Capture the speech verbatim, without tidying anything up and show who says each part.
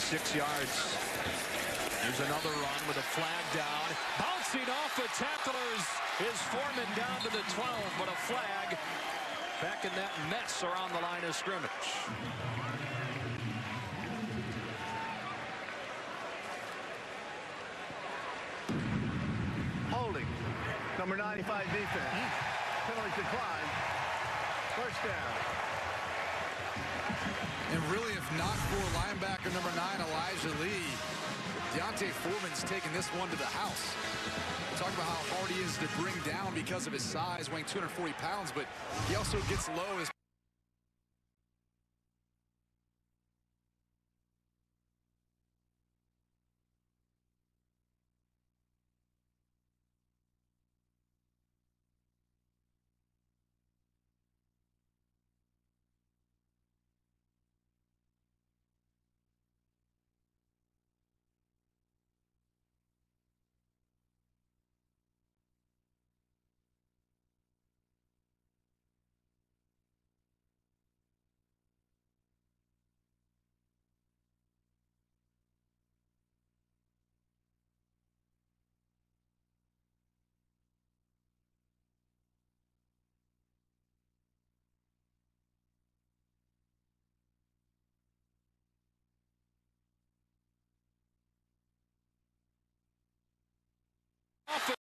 Speaker 1: six yards. There's another run with a flag down. Bouncing off the tacklers is Foreman down to the twelve, but a flag back in that mess around the line of scrimmage.
Speaker 2: Holding. Number ninety-five defense. Mm. Penalty decline. First down.
Speaker 3: And really, if not for linebacker number nine, Elijah Lee, D'Onta Foreman's taking this one to the house. Talk about how hard he is to bring down because of his size, weighing two hundred forty pounds, but he also gets low as
Speaker 1: Off